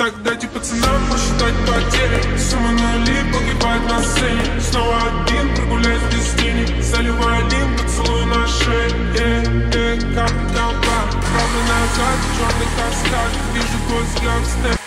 Так дайте пацанам посчитать потери. Сумма нули погибает на сцене. Снова один, прогуляюсь без денег. Заливаю один поцелуй на шее. Капли толпа, правда назад, черный каскад. Вижу твой взгляд, степ.